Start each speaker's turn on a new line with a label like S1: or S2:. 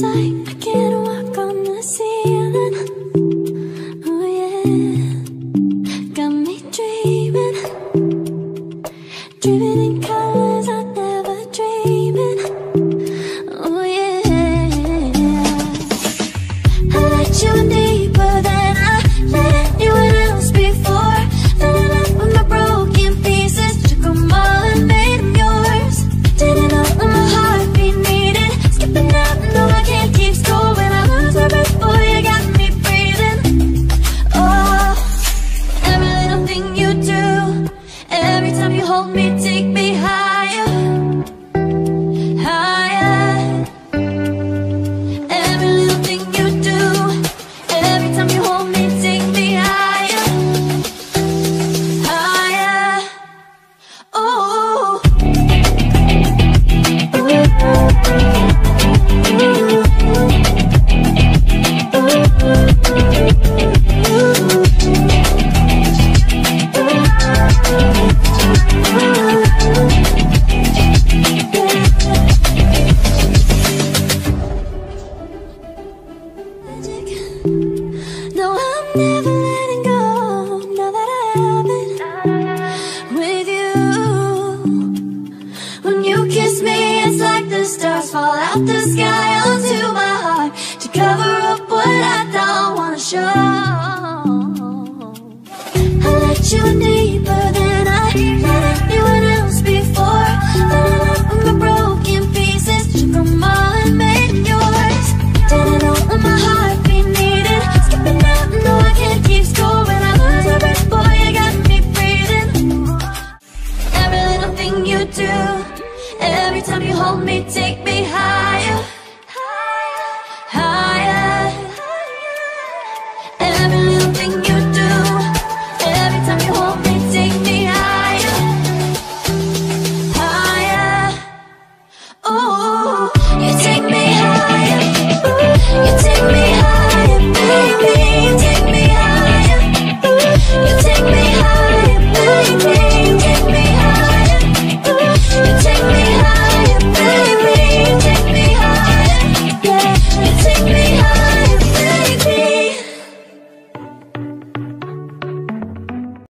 S1: like I can't walk on the ceiling. Oh yeah, got me dreaming, dreaming in colors I never dreamed in. Oh yeah, I let you in deeper than I let anyone else before. Fell in love with my broken pieces, took them all and made them yours. Didn't know what my heartbeat needed, skipping out, no I can't keep score. When I lose my breath, boy, you got me breathing. Oh, every little thing you do, every time you hold me, take me higher, higher. Every little thing you do, every time you hold me, take me higher, higher. Oh, no, I'm never letting go. Now that I have it with you, when you kiss me, it's like the stars fall out the sky onto my heart to cover up what I don't wanna show.